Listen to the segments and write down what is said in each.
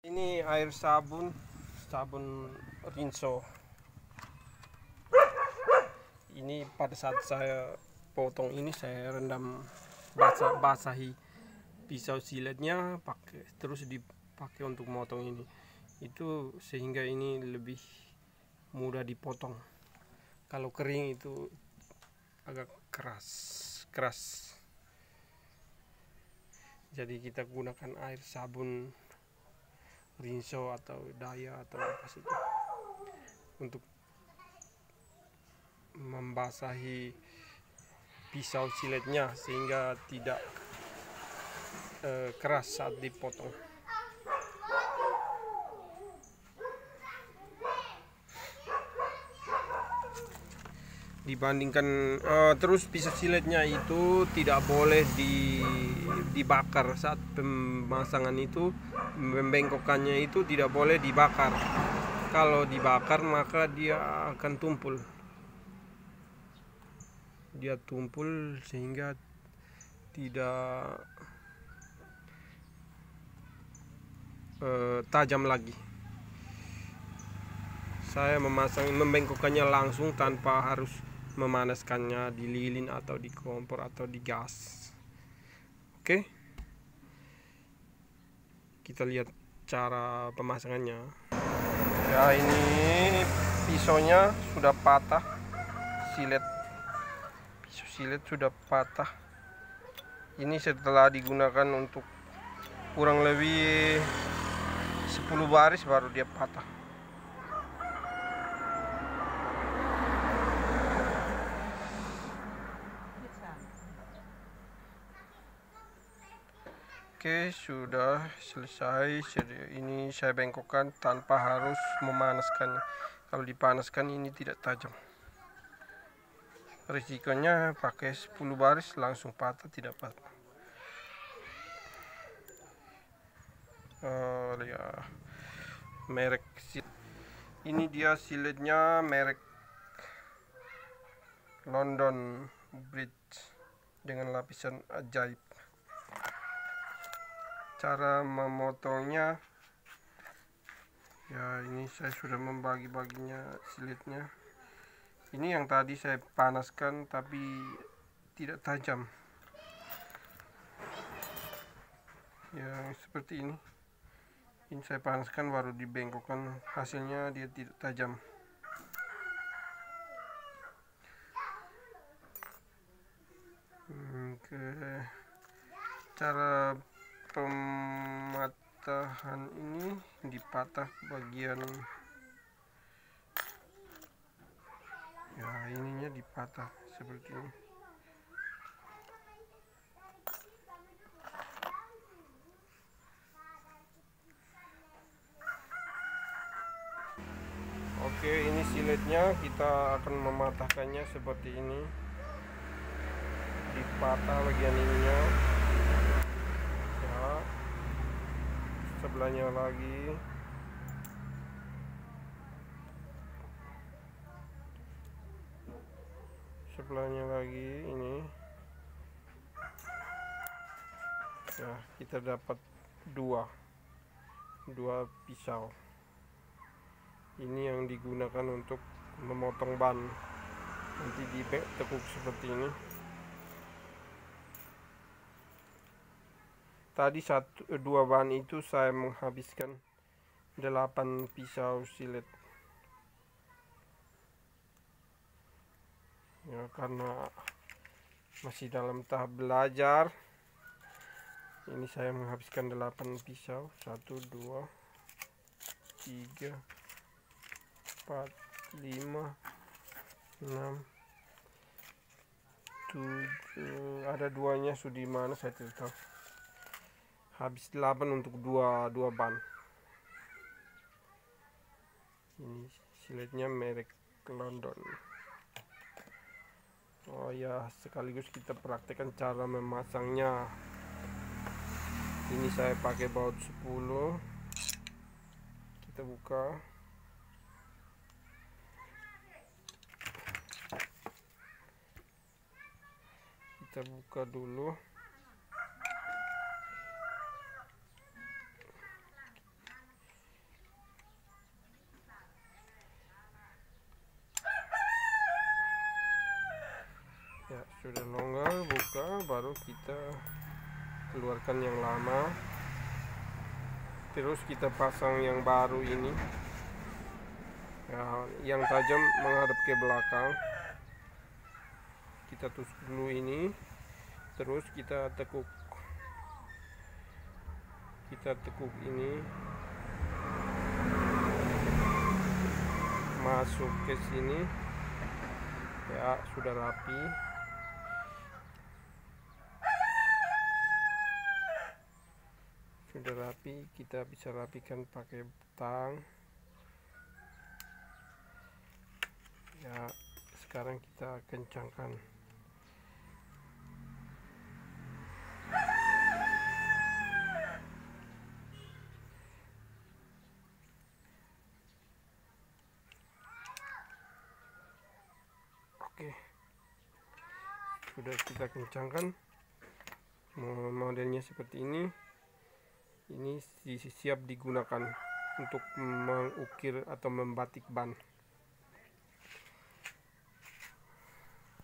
Ini air sabun rinso. Ini pada saat saya potong ini saya rendam basahi pisau siletnya, terus dipakai untuk motong ini. Itu sehingga ini lebih mudah dipotong. Kalau kering itu agak keras. Jadi kita gunakan air sabun rinso atau daya atau apa saja untuk membasahi pisau siletnya sehingga tidak keras saat dipotong. Dibandingkan terus pisau siletnya itu tidak boleh dibakar saat pemasangan itu, membengkokannya itu tidak boleh dibakar. Kalau dibakar maka dia akan tumpul. Dia tumpul sehingga tidak tajam lagi. Saya membengkokannya langsung tanpa harus memanaskannya di lilin atau di kompor atau di gas. Oke, kita lihat cara pemasangannya. Ya, ini pisaunya sudah patah, pisau silet sudah patah. Ini setelah digunakan untuk kurang lebih 10 baris baru dia patah. Oke, sudah selesai. Ini saya bengkokkan tanpa harus memanaskannya. Kalau dipanaskan ini tidak tajam. Risikonya pakai 10 baris langsung patah, tidak patah. Ya, merek ini dia siletnya merek London Bridge dengan lapisan ajaib. Cara memotongnya, ya ini saya sudah membagi-baginya silitnya. Ini yang tadi saya panaskan tapi tidak tajam. Ya seperti ini. Ini saya panaskan baru dibengkokkan, hasilnya dia tidak tajam. Oke. Cara pematahan ini dipatah bagian, ya ininya dipatah seperti ini. Oke, ini siletnya kita akan mematahkannya seperti ini. Dipatah bagian ininya. Ya. Sebelahnya lagi. Sebelahnya lagi ini. Ya, kita dapat dua pisau. Ini yang digunakan untuk memotong ban. Nanti ditekuk seperti ini. Tadi dua ban itu saya menghabiskan 8 pisau silet. Ya, karena masih dalam tahap belajar, ini saya menghabiskan 8 pisau. 1, 2, 3, 4, 5, 6, 7. Ada duanya sudah mana saya tidak tahu. Habis 8 untuk dua ban. Ini siletnya merek London. Oh ya, sekaligus kita praktekkan cara memasangnya. Ini saya pakai baut 10. Kita buka. Kita buka dulu. sudah longgar, buka, baru kita keluarkan yang lama, terus kita pasang yang baru ini ya, yang tajam menghadap ke belakang. Kita tusuk dulu ini, terus kita tekuk ini masuk ke sini ya, sudah rapi. Kita bisa rapikan pakai tang ya. Sekarang kita kencangkan. Oke, sudah kita kencangkan. Modelnya seperti ini siap digunakan untuk mengukir atau membatik ban.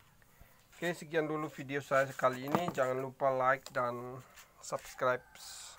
Oke, sekian dulu video saya kali ini. Jangan lupa like dan subscribe.